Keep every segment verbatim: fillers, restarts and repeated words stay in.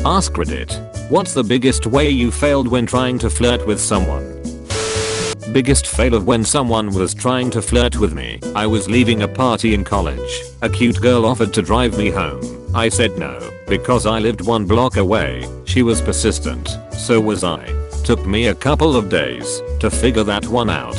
AskReddit. What's the biggest way you failed when trying to flirt with someone? Biggest fail of when someone was trying to flirt with me. I was leaving a party in college. A cute girl offered to drive me home. I said no, because I lived one block away. She was persistent, so was I. Took me a couple of days to figure that one out.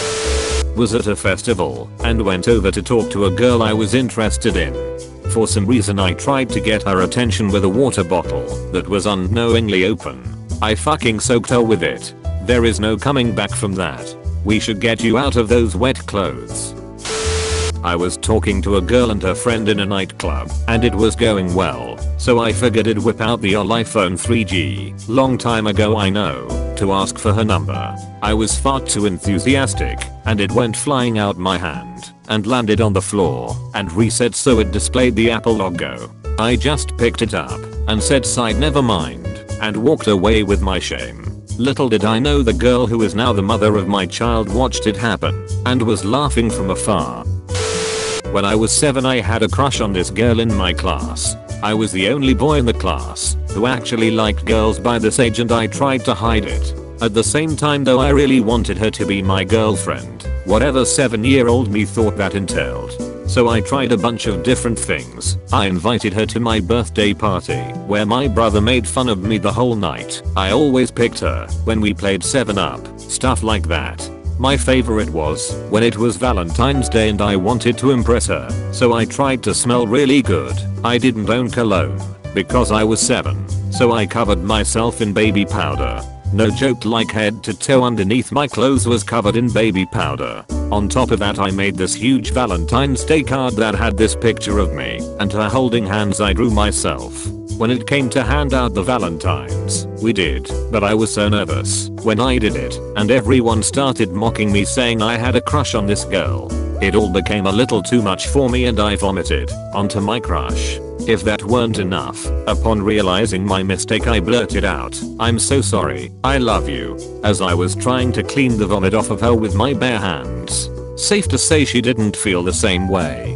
Was at a festival and went over to talk to a girl I was interested in. For some reason I tried to get her attention with a water bottle that was unknowingly open. I fucking soaked her with it. There is no coming back from that. We should get you out of those wet clothes. I was talking to a girl and her friend in a nightclub, and it was going well, so I figured I'd whip out the old iPhone three G, long time ago I know, to ask for her number. I was far too enthusiastic, and it went flying out my hand, and landed on the floor, and reset so it displayed the Apple logo. I just picked it up, and said sigh never mind, and walked away with my shame. Little did I know the girl who is now the mother of my child watched it happen, and was laughing from afar. When I was seven I had a crush on this girl in my class. I was the only boy in the class who actually liked girls by this age and I tried to hide it. At the same time though I really wanted her to be my girlfriend, whatever seven year old me thought that entailed. So I tried a bunch of different things. I invited her to my birthday party, where my brother made fun of me the whole night. I always picked her when we played seven up, stuff like that. My favorite was when it was Valentine's Day and I wanted to impress her, so I tried to smell really good. I didn't own cologne because I was seven, so I covered myself in baby powder. No joke, like head to toe underneath my clothes was covered in baby powder. On top of that I made this huge Valentine's Day card that had this picture of me and her holding hands I drew myself. When it came to hand out the valentines, we did, but I was so nervous when I did it, and everyone started mocking me saying I had a crush on this girl. It all became a little too much for me and I vomited onto my crush. If that weren't enough, upon realizing my mistake I blurted out, "I'm so sorry, I love you," as I was trying to clean the vomit off of her with my bare hands. Safe to say she didn't feel the same way.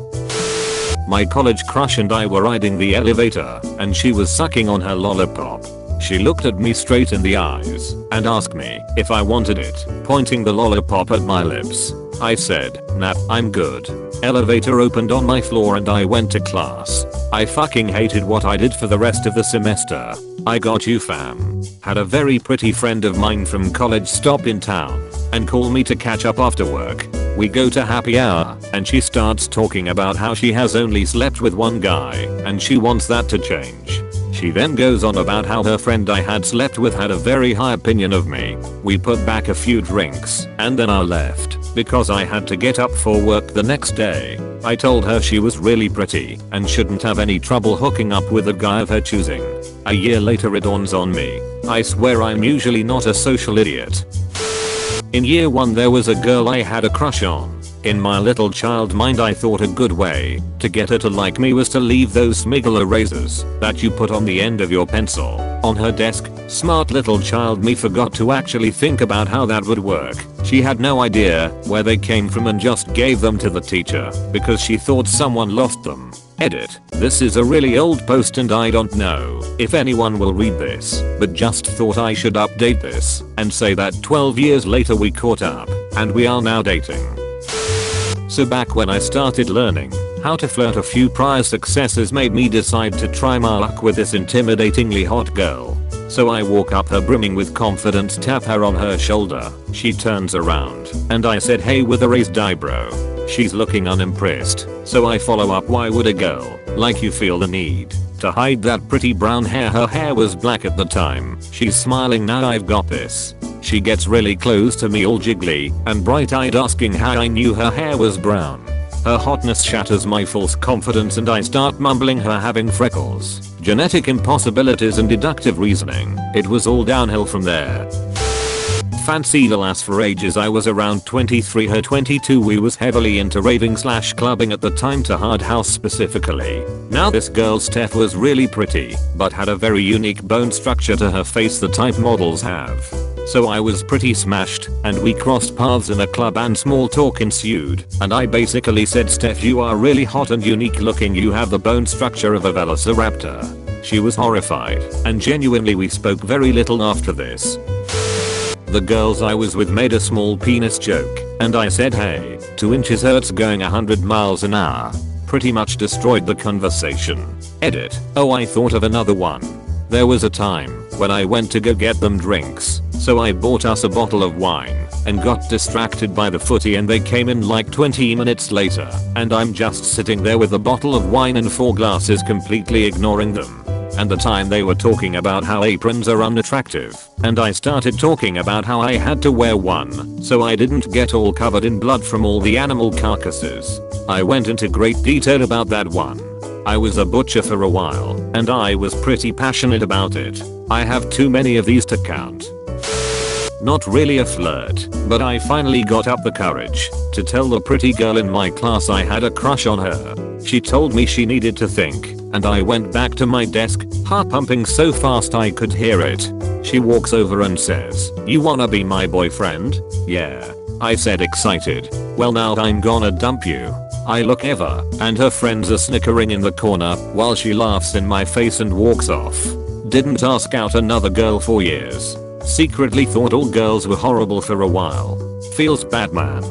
My college crush and I were riding the elevator, and she was sucking on her lollipop. She looked at me straight in the eyes and asked me if I wanted it, pointing the lollipop at my lips. I said, "Nah, I'm good." Elevator opened on my floor and I went to class. I fucking hated what I did for the rest of the semester. I got you fam. Had a very pretty friend of mine from college stop in town and call me to catch up after work. We go to happy hour and she starts talking about how she has only slept with one guy and she wants that to change. She then goes on about how her friend I had slept with had a very high opinion of me. We put back a few drinks and then I left because I had to get up for work the next day. I told her she was really pretty and shouldn't have any trouble hooking up with a guy of her choosing. A year later it dawns on me. I swear I'm usually not a social idiot. In year one there was a girl I had a crush on. In my little child mind I thought a good way to get her to like me was to leave those smiggle erasers that you put on the end of your pencil on her desk. Smart little child me forgot to actually think about how that would work. She had no idea where they came from and just gave them to the teacher because she thought someone lost them. Edit. This is a really old post and I don't know if anyone will read this, but just thought I should update this and say that twelve years later we caught up and we are now dating. So back when I started learning how to flirt, a few prior successes made me decide to try my luck with this intimidatingly hot girl. So I walk up her brimming with confidence, tap her on her shoulder. She turns around and I said hey with a raised eyebrow. She's looking unimpressed, so I follow up, why would a girl like you feel the need to hide that pretty brown hair? Her hair was black at the time. She's smiling now, I've got this. She gets really close to me all jiggly and bright eyed asking how I knew her hair was brown. Her hotness shatters my false confidence and I start mumbling her having freckles, genetic impossibilities and deductive reasoning. It was all downhill from there. Fancied a lass for ages. I was around twenty-three, her twenty-two. We was heavily into raving slash clubbing at the time, to hard house specifically. Now this girl Steph was really pretty, but had a very unique bone structure to her face, the type models have. So I was pretty smashed and we crossed paths in a club and small talk ensued, and I basically said, Steph, you are really hot and unique looking, you have the bone structure of a velociraptor. She was horrified, and genuinely we spoke very little after this. The girls I was with made a small penis joke, and I said hey, two inches hurts going one hundred miles an hour. Pretty much destroyed the conversation. Edit. Oh, I thought of another one. There was a time when I went to go get them drinks, so I bought us a bottle of wine and got distracted by the footy, and they came in like twenty minutes later, and I'm just sitting there with a bottle of wine and four glasses completely ignoring them. And the time they were talking about how aprons are unattractive, and I started talking about how I had to wear one so I didn't get all covered in blood from all the animal carcasses. I went into great detail about that one. I was a butcher for a while, and I was pretty passionate about it. I have too many of these to count. Not really a flirt, but I finally got up the courage to tell the pretty girl in my class I had a crush on her. She told me she needed to think, and I went back to my desk, heart pumping so fast I could hear it. She walks over and says, "You wanna be my boyfriend?" "Yeah," I said, excited. "Well, now I'm gonna dump you." I look over, and her friends are snickering in the corner while she laughs in my face and walks off. Didn't ask out another girl for years. Secretly thought all girls were horrible for a while. Feels bad, man.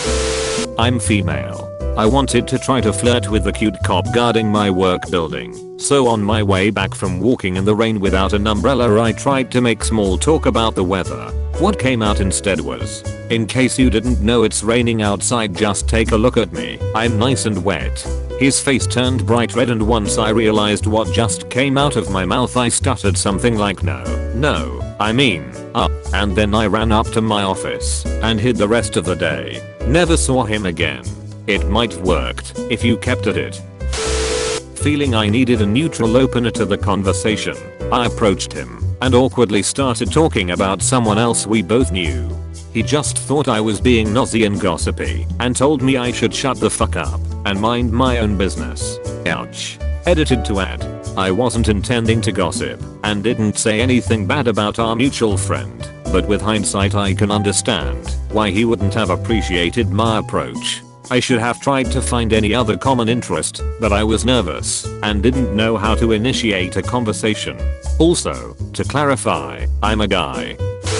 I'm female. I wanted to try to flirt with the cute cop guarding my work building, so on my way back from walking in the rain without an umbrella I tried to make small talk about the weather. What came out instead was, "In case you didn't know it's raining outside, just take a look at me. I'm nice and wet." His face turned bright red, and once I realized what just came out of my mouth I stuttered something like no, no, I mean, uh, and then I ran up to my office and hid the rest of the day. Never saw him again. It might have worked if you kept at it. Feeling I needed a neutral opener to the conversation, I approached him and awkwardly started talking about someone else we both knew. He just thought I was being nosy and gossipy and told me I should shut the fuck up and mind my own business. Ouch. Edited to add, I wasn't intending to gossip and didn't say anything bad about our mutual friend, but with hindsight I can understand why he wouldn't have appreciated my approach. I should have tried to find any other common interest, but I was nervous and didn't know how to initiate a conversation. Also, to clarify, I'm a guy.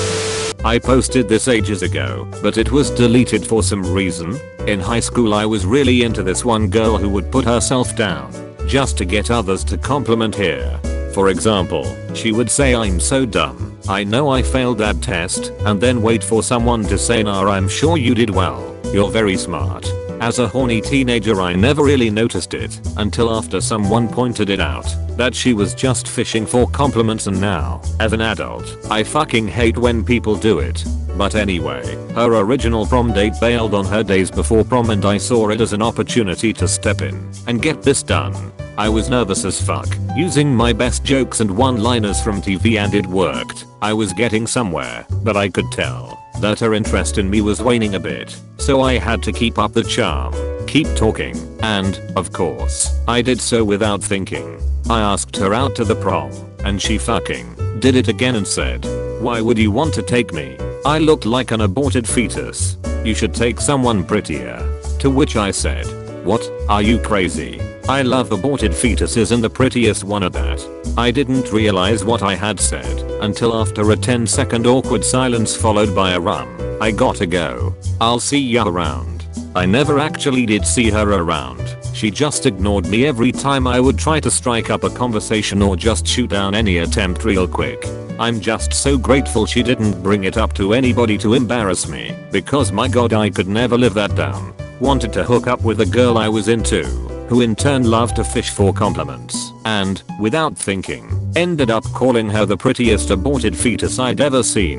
I posted this ages ago, but it was deleted for some reason. In high school I was really into this one girl who would put herself down just to get others to compliment her. For example, she would say, "I'm so dumb, I know I failed that test," and then wait for someone to say, "Nah, I'm sure you did well. You're very smart." As a horny teenager I never really noticed it until after someone pointed it out that she was just fishing for compliments, and now, as an adult, I fucking hate when people do it. But anyway, her original prom date bailed on her days before prom, and I saw it as an opportunity to step in and get this done. I was nervous as fuck, using my best jokes and one-liners from T V, and it worked. I was getting somewhere, but I could tell that her interest in me was waning a bit, so I had to keep up the charm, keep talking, and, of course, I did so without thinking. I asked her out to the prom, and she fucking did it again and said, "Why would you want to take me? I looked like an aborted fetus. You should take someone prettier." To which I said, "What, are you crazy? I love aborted fetuses, and the prettiest one at that." I didn't realize what I had said until after a ten second awkward silence followed by a "Rum, I gotta go. I'll see ya around." I never actually did see her around. She just ignored me every time I would try to strike up a conversation or just shoot down any attempt real quick. I'm just so grateful she didn't bring it up to anybody to embarrass me, because my god, I could never live that down. Wanted to hook up with a girl I was into, who in turn loved to fish for compliments, and, without thinking, ended up calling her the prettiest aborted fetus I'd ever seen.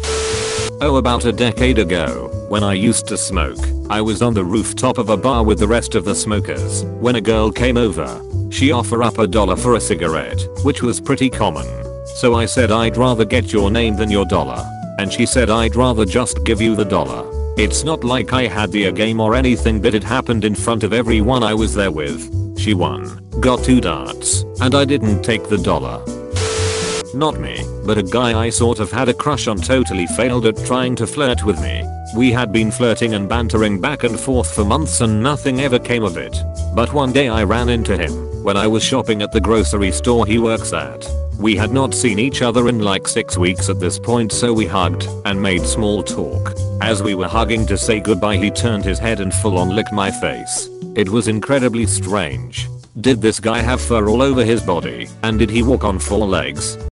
Oh, about a decade ago, when I used to smoke, I was on the rooftop of a bar with the rest of the smokers when a girl came over. She offered up a dollar for a cigarette, which was pretty common. So I said, "I'd rather get your name than your dollar." And she said, "I'd rather just give you the dollar." It's not like I had the game or anything, but it happened in front of everyone I was there with. She won, got two darts, and I didn't take the dollar. Not me, but a guy I sort of had a crush on totally failed at trying to flirt with me. We had been flirting and bantering back and forth for months and nothing ever came of it. But one day I ran into him when I was shopping at the grocery store he works at. We had not seen each other in like six weeks at this point, so we hugged and made small talk. As we were hugging to say goodbye, he turned his head and full on licked my face. It was incredibly strange. Did this guy have fur all over his body? And did he walk on four legs?